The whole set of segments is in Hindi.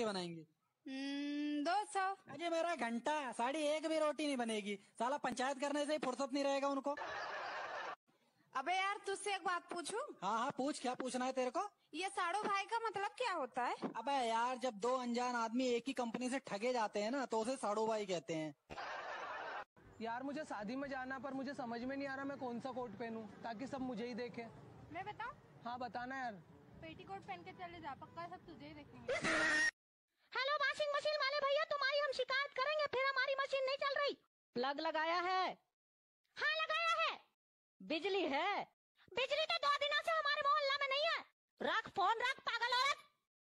रोटी बनाएंगी? 200। अजय मेरा घंटा, 1.5 भी रोटी नहीं बनेगी। साला पंचायत करने से ही फुर्सत नहीं रहेगा उनको। अबे यार तुझसे एक बात पूछूं? हाँ हाँ पूछ, क्या पूछना है तेरे को? ये साड़ू भाई का मतलब क्या होता है? अबे यार, जब दो अनजान आदमी एक ही कंपनी से ठगे जाते हैं ना, तो उसे साड़ू भाई कहते हैं। यार मुझे शादी में जाना, पर मुझे समझ में नहीं आ रहा मैं कौन सा कोट पहनूं ताकि सब मुझे ही देखें। मैं बताऊं? हाँ बताना यार। पेटीकोट पहन के चले जा, पक्का सब तुझे ही देखेंगे। हेलो वॉशिंग मशीन वाले भैया, तुम्हारी हम शिकायत करेंगे, फिर हमारी मशीन नहीं चल रही। प्लग लगाया है? हाँ लगाया है। बिजली है? बिजली तो 2 दिनों से हमारे मोहल्ला में नहीं है। रख फोन रख, पागल औरत।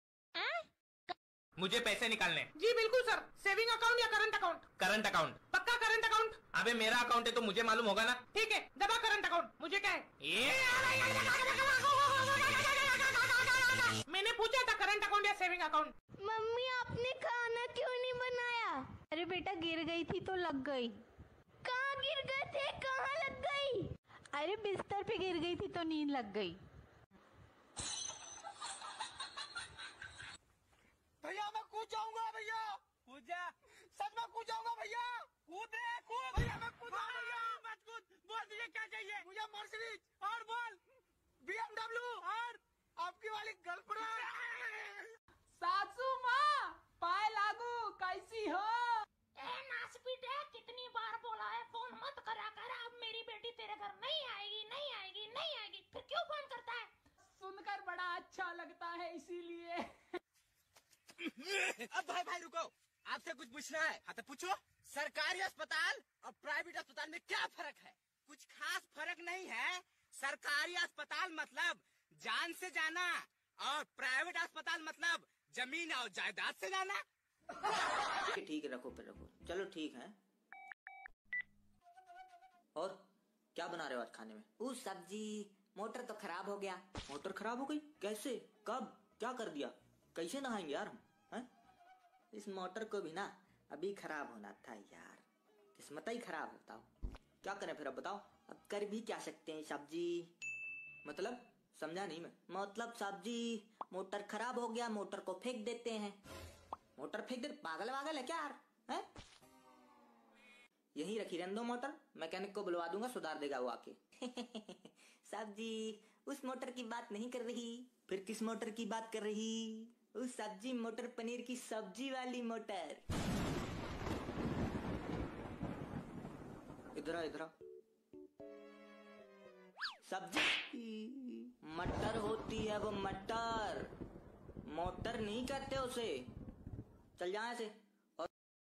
मुझे पैसे निकालने। जी बिल्कुल सर, सेविंग अकाउंट या करंट अकाउंट? Current account. पक्का करंट अकाउंट? अबे मेरा अकाउंट है तो मुझे मालूम होगा ना। ठीक है, दबा करंट अकाउंट। मुझे क्या है? मैंने पूछा था करंट अकाउंट या सेविंग अकाउंट। मम्मी आपने खाना क्यों नहीं बनाया? अरे बेटा गिर गई थी तो लग गई। कहाँ गिर गए थे, कहाँ लग गई? अरे बिस्तर पे गिर गई थी तो नींद लग गई। भैया मैं कूद जाऊंगा, भैया कूद जा। सच में कूद जाऊंगा भैया। कूद रे कूद। भैया मैं कूद जाऊंगा। भैया मत कूद। बोल तुझे क्या चाहिए? मुझे मर्सिडीज और बोल BMW और आपकी वाली गर्लफ्रेंड। सासू माँ पाए लागू, कैसी हो? ए नासपीट है, कितनी बार बोला है फोन मत करा कर। अब मेरी बेटी तेरे घर नहीं आएगी, नहीं आएगी, नहीं आएगी, फिर क्यों फोन करता है? सुनकर बड़ा अच्छा लगता है इसीलिए। अब भाई रुको, आपसे कुछ पूछना है। हाँ तो पूछो। सरकारी अस्पताल और प्राइवेट अस्पताल में क्या फर्क है? कुछ खास फर्क नहीं है। सरकारी अस्पताल मतलब जान से जाना और प्राइवेट अस्पताल मतलब जमीन और जायदाद से जाना। ठीक है, रखो फिर रखो, चलो ठीक है। और क्या बना रहे हो आज खाने में? सब्जी। मोटर तो खराब हो गया। मोटर खराब हो गई? कैसे, कब, क्या कर दिया? कैसे नहाएंगे यार हम? हैं? इस मोटर को भी ना अभी खराब होना था यार, किस्मत ही खराब होता हो। क्या करें फिर, अब बताओ। अब कर भी क्या सकते हैं? सब्जी मतलब समझा नहीं मैं। मतलब सब्जी, मोटर खराब हो गया, मोटर को फेंक देते हैं। मोटर फेंक दे? पागल वागल है क्या यार? है यही रखी रहने दो मोटर, मैकेनिक को बुलवा दूंगा, सुधार देगा वो आके। सब्जी उस मोटर की बात नहीं कर रही। फिर किस मोटर की बात कर रही? उस सब्जी मोटर पनीर की सब्जी वाली मोटर। इधर इधर। सब्जी मटर होती है वो, मटर। मोटर नहीं कहते उसे। चल जाए से।